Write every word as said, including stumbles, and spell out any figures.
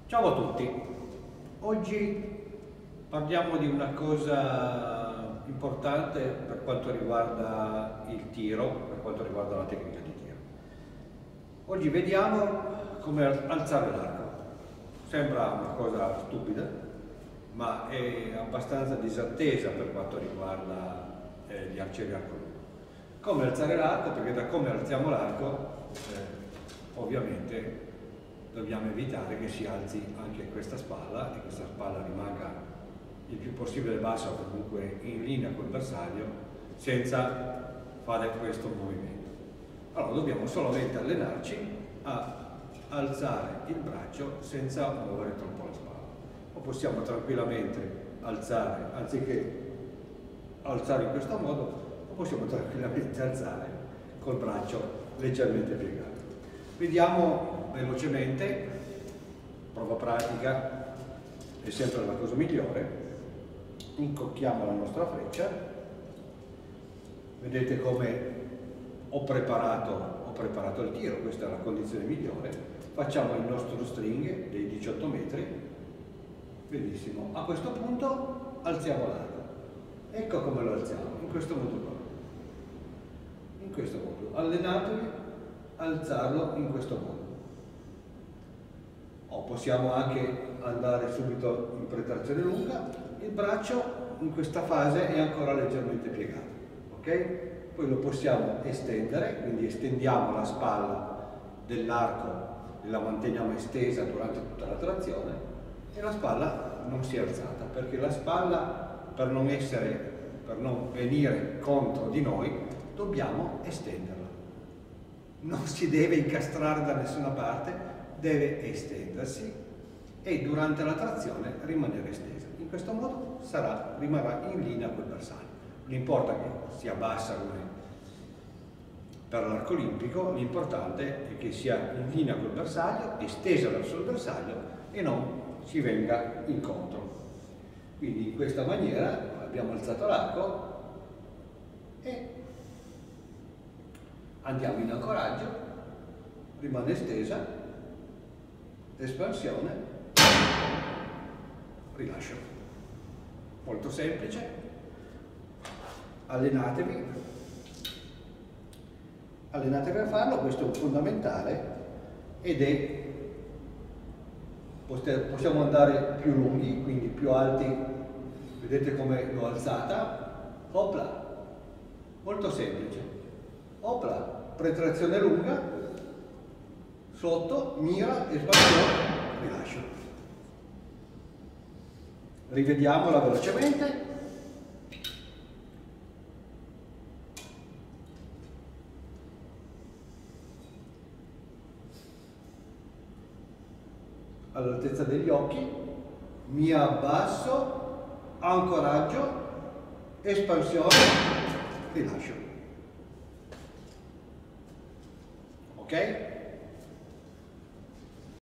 Ciao a tutti, oggi parliamo di una cosa importante per quanto riguarda il tiro, per quanto riguarda la tecnica di tiro. Oggi vediamo come alzare l'arco. Sembra una cosa stupida, ma è abbastanza disattesa per quanto riguarda eh, gli arcieri arco lungo. Come alzare l'arco? Perché da come alziamo l'arco eh, ovviamente dobbiamo evitare che si alzi anche questa spalla e questa spalla rimanga il più possibile bassa o comunque in linea col bersaglio senza fare questo movimento. Allora dobbiamo solamente allenarci a alzare il braccio senza muovere troppo la spalla, o possiamo tranquillamente alzare, anziché alzare in questo modo, o possiamo tranquillamente alzare col braccio leggermente piegato. Vediamo velocemente, prova pratica è sempre la cosa migliore. Incocchiamo la nostra freccia, vedete come ho preparato, ho preparato il tiro, questa è la condizione migliore. Facciamo il nostro string dei diciotto metri, benissimo. A questo punto alziamo l'arco, ecco come lo alziamo, in questo modo qua, in questo modo. Allenatevi a alzarlo in questo modo. O possiamo anche andare subito in protrazione lunga. Il braccio in questa fase è ancora leggermente piegato, ok? Poi lo possiamo estendere, quindi estendiamo la spalla dell'arco e la manteniamo estesa durante tutta la trazione, e la spalla non si è alzata, perché la spalla, per non essere, per non venire contro di noi, dobbiamo estenderla. Non si deve incastrare da nessuna parte, deve estendersi e durante la trazione rimanere estesa. In questo modo sarà, rimarrà in linea col bersaglio. Non importa che sia bassa come per l'arco olimpico, l'importante è che sia in linea col bersaglio, estesa verso il bersaglio e non si venga incontro. Quindi in questa maniera abbiamo alzato l'arco e andiamo in ancoraggio, rimane estesa, espansione, rilascio. Molto semplice, allenatevi, allenatevi a farlo, questo è un fondamentale ed è, possiamo andare più lunghi, quindi più alti, vedete come l'ho alzata, opla, molto semplice, opla, pretrazione lunga, sotto, mira, espansione, rilascio. Rivediamola velocemente. All'altezza degli occhi, mi abbasso, ancoraggio, espansione, rilascio. Ok?